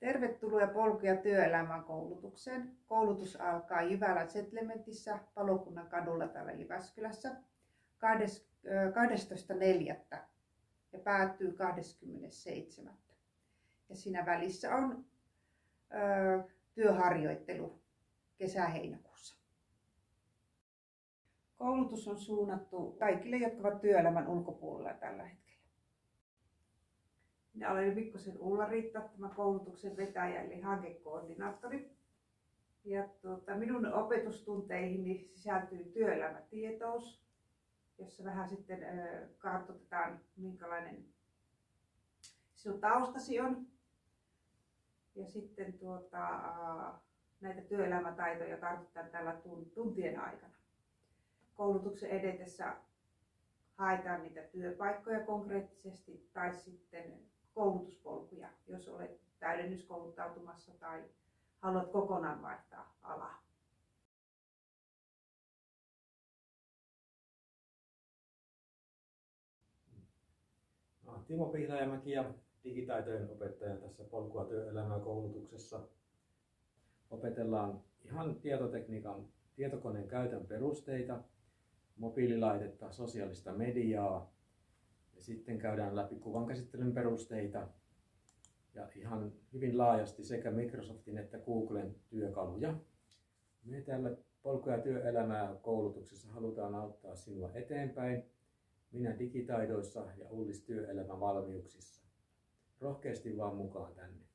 Tervetuloa Polkuja työelämään koulutukseen. Koulutus alkaa Jyväskylän Settlementissä Palokunnan kadulla täällä Jyväskylässä 12.4. ja päättyy 27. Ja siinä välissä on työharjoittelu kesä-heinäkuussa. Koulutus on suunnattu kaikille, jotka ovat työelämän ulkopuolella tällä hetkellä. Minä olen Mikkosen Ulla-Riitta, tämä koulutuksen vetäjä eli hankekoordinaattori. Ja minun opetustunteihin sisältyy työelämätietous, jossa vähän sitten kartoitetaan, minkälainen sinun taustasi on. Ja sitten näitä työelämätaitoja kartoitetaan tällä tuntien aikana. Koulutuksen edetessä haetaan niitä työpaikkoja konkreettisesti tai sitten koulutuspolkuja, jos olet täydennyskouluttautumassa tai haluat kokonaan vaihtaa alaa. Timo Pihlajamäki ja digitaitojen opettaja tässä Polkua työelämää koulutuksessa. Opetellaan ihan tietotekniikan, tietokoneen käytön perusteita, mobiililaitetta, sosiaalista mediaa ja sitten käydään läpi kuvankäsittelyn perusteita ja ihan hyvin laajasti sekä Microsoftin että Googlen työkaluja. Me täällä Polkuja työelämää koulutuksessa halutaan auttaa sinua eteenpäin. Minä digitaidoissa ja Ullis työelämävalmiuksissa. Rohkeasti vaan mukaan tänne.